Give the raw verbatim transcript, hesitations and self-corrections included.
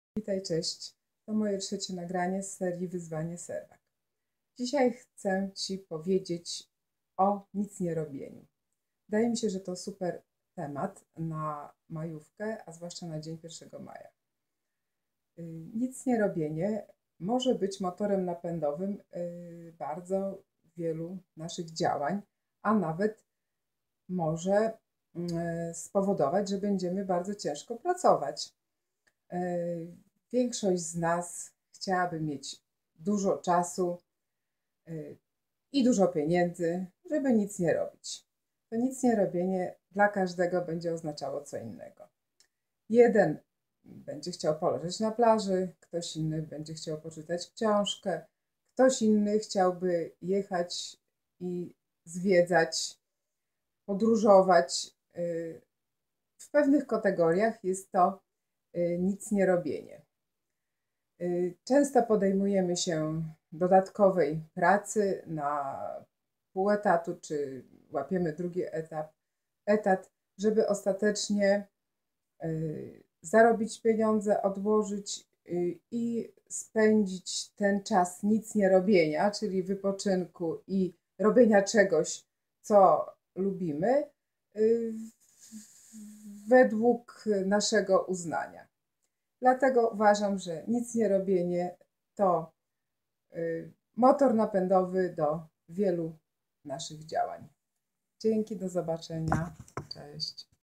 Witaj, cześć. To moje trzecie nagranie z serii Wyzwanie Serwak. Dzisiaj chcę Ci powiedzieć o nic nie robieniu. Wydaje mi się, że to super temat na majówkę, a zwłaszcza na dzień pierwszego maja. Nic nie robienie może być motorem napędowym bardzo wielu naszych działań, a nawet może spowodować, że będziemy bardzo ciężko pracować. Większość z nas chciałaby mieć dużo czasu i dużo pieniędzy, żeby nic nie robić. To nic nie robienie dla każdego będzie oznaczało co innego. Jeden będzie chciał poleżeć na plaży, ktoś inny będzie chciał poczytać książkę, ktoś inny chciałby jechać i zwiedzać, podróżować. W pewnych kategoriach jest to nic nie robienie. Często podejmujemy się dodatkowej pracy na pół etatu, czy łapiemy drugi etap, etat, żeby ostatecznie zarobić pieniądze, odłożyć i spędzić ten czas nic nie robienia, czyli wypoczynku i robienia czegoś, co lubimy, według naszego uznania. Dlatego uważam, że nic nie robienie to motor napędowy do wielu naszych działań. Dzięki, do zobaczenia. Cześć.